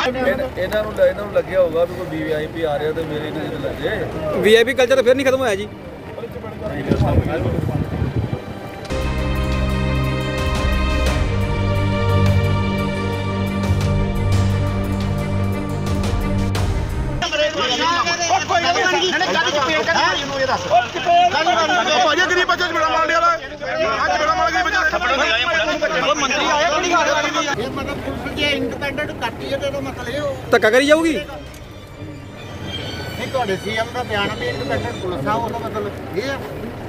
ਲੱਗਿਆ ਹੋਊਗਾ ਵੀ ਕੋਈ ਵੀਆਈਪੀ ਆ ਰਿਹਾ ਤੇ ਮੇਰੇ ਨਾਲ ਲੱਗੇ। ਵੀਆਈਪੀ ਕਲਚਰ ਫਿਰ ਨਹੀਂ ਖਤਮ ਹੋਇਆ ਜੀ। ਧੱਕਾ ਕਰੀ ਜਾਊਗੀ। नहीं तो सीएम का बयान भी इंडिपेंडेंट पुलिस है, उसका मतलब ये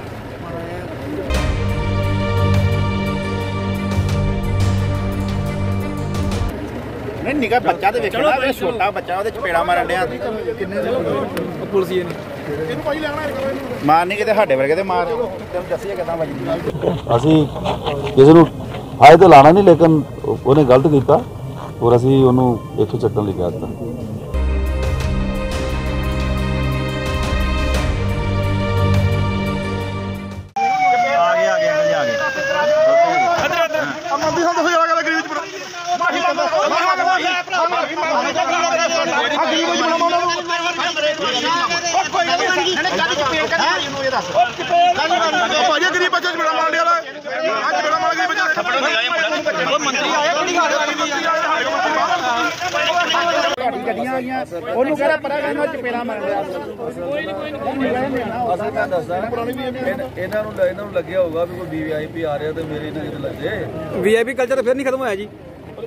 नहीं निका बच्चा तो वेखना वे छोटा बच्चा ਉਹਦੇ ਚਪੇੜਾ ਮਾਰਨ ਡਿਆ ਕਿੰਨੇ ਪੁਲਿਸ ਹੀ ਇਹਨੂੰ ਭਾਈ ਲੈਣਾ ਮਾਰਨੀ ਕਿਤੇ ਸਾਡੇ ਵਰਗੇ ਤੇ ਮਾਰ ਤੈਨੂੰ ਦੱਸੀਏ ਕਿਦਾਂ ਵੱਜਦੀ। ਅਸੀਂ ਕਿਸੇ ਨੂੰ ਹਾਏ ਤੇ ਲਾਣਾ ਨਹੀਂ, ਲੇਕਿਨ ਉਹਨੇ ਗਲਤ ਕੀਤਾ ਔਰ ਅਸੀਂ ਉਹਨੂੰ ਇੱਥੋਂ ਚੱਕਣ ਲਈ ਕਿਹਾ ਦਿੱਤਾ। ਗੱਡੀਆਂ ਆ ਗਈਆਂ ਉਹਨੂੰ ਕਿਹੜਾ ਪਤਾ ਕਰਨਾ ਚਪੇੜਾ ਮਾਰ ਲਿਆ। ਇਹਨਾਂ ਨੂੰ ਲੱਗਿਆ ਹੋਊਗਾ ਵੀ ਕੋਈ ਵੀਆਈਪੀ ਆ ਰਿਹਾ ਤੇ ਮੇਰੇ ਨਾਲ ਲੱਗੇ। ਵੀਆਈਪੀ ਕਲਚਰ ਫਿਰ ਨਹੀਂ ਖਤਮ ਹੋਇਆ ਜੀ।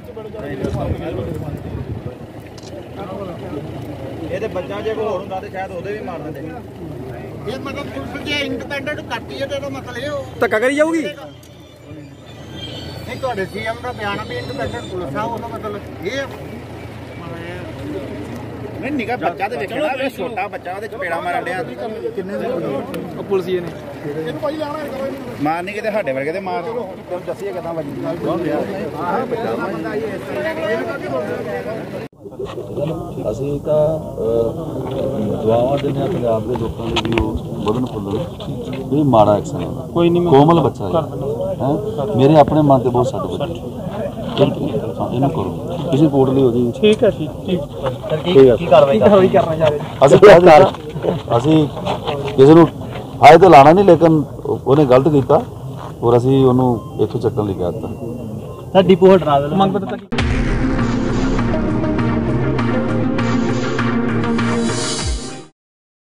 ਇਹਦੇ ਬੱਚਾ ਜੇ ਕੋਈ ਹੋਰ ਹੁੰਦਾ ਤੇ ਸ਼ਾਇਦ ਉਹਦੇ ਵੀ ਮਾਰ ਦਿੰਦੇ। ਇਹ ਮਤਲਬ ਪੁਲਿਸ ਜੇ ਇੰਡੀਪੈਂਡੈਂਟ ਕੱਟੀ ਹੈ ਤੇ ਇਹਦਾ ਮਤਲਬ ਇਹ ਧੱਕਾ ਕਰੀ ਜਾਊਗੀ। ਨਹੀਂ ਤੁਹਾਡੇ ਸੀਐਮ ਦਾ ਬਿਆਨ ਵੀ ਇੰਡੀਪੈਂਡੈਂਟ ਪੁਲਿਸ ਆ, ਉਹਦਾ ਮਤਲਬ ਇਹ ਨਹੀਂ ਨਿਕਾ ਬੱਚਾ ਤੇ ਵੇਖਣਾ ਵੇ ਛੋਟਾ ਬੱਚਾ ਉਹਦੇ ਚਪੇੜਾ ਮਾਰਨ ਡਿਆ ਕਿੰਨੇ ਪੁਲਿਸ ਹੀ ਇਹਨੂੰ ਭਾਈ ਲੈਣਾ ਮਾਰਨੀ ਕਿਤੇ ਸਾਡੇ ਵਰਗੇ ਤੇ ਮਾਰ ਤੈਨੂੰ ਦੱਸੀਏ ਕਿਦਾਂ ਵੱਜਦੀ। ਅਸੀਂ ਤਾਂ ਦੁਆਵਾਂ ਦਿੰਦੇ ਹਾਂ ਪੰਜਾਬ ਦੇ ਲੋਕਾਂ ਦੇ ਵੀ ਉਹ ਵਧਣ ਫੁੱਲਣ। ਇਹ ਮਾੜਾ ਐਕਸ਼ਨ ਹੈ, ਕੋਈ ਨਹੀਂ ਕੋਮਲ ਬੱਚਾ ਹੈ ਮੇਰੇ ਆਪਣੇ ਮਨ ਤੇ ਬਹੁਤ ਸੱਟ ਵੱਜੀ। ਇਹਨੂੰ ਕਰੋ ਕਿਸੇ ਕੋਰਟ ਲਈ ਹੋ ਜੀ। ਠੀਕ ਹੈ ਠੀਕ ਕੀ ਕਾਰਵਾਈ ਕਰਨਾ ਚਾਹੀਦਾ। ਅਸੀਂ ਕਿਸੇ ਨੂੰ ਹਾਏ ਤੇ ਲਾਣਾ ਨਹੀਂ, ਲੇਕਿਨ ਉਹਨੇ ਗਲਤ ਕੀਤਾ ਔਰ ਅਸੀਂ ਉਹਨੂੰ ਇੱਥੋਂ ਚੱਕਣ ਲਈ ਕਿਹਾ ਦਿੱਤਾ। ਡਿਪੂ ਹਟਾ ਦੇ ਮੰਗ ਪੱਤਰ